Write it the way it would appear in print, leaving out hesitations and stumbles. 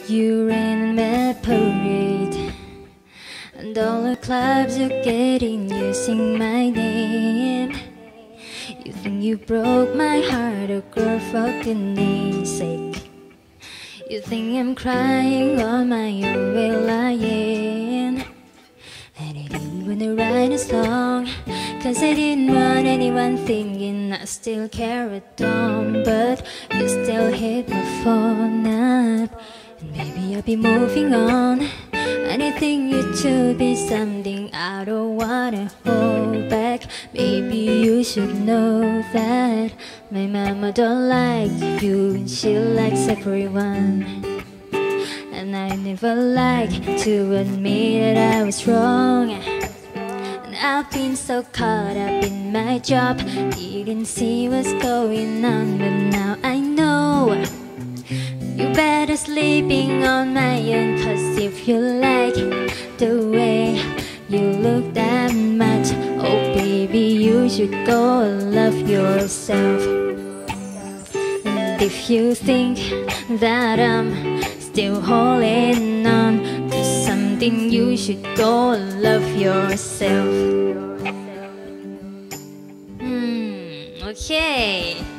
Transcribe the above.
you ran my parade, and all the clubs you're getting using my name. You think you broke my heart, oh girl, for goodness sake. You think I'm crying on my own, well I am. And I didn't wanna write a song, cause I didn't want anyone thinking I still carried on. But you still hit my phone up, and maybe I'll be moving on. And I think you should be something I don't wanna hold back. Maybe you should know that my mama don't like you, and she likes everyone. And I never like to admit that I was wrong. And I've been so caught up in my job, didn't see what's going on. But now I know you better sleeping on my own. Cause if you like the way you look that much, oh baby, you should go and love yourself. And if you think that I'm still holding on to something, you should go and love yourself. Okay.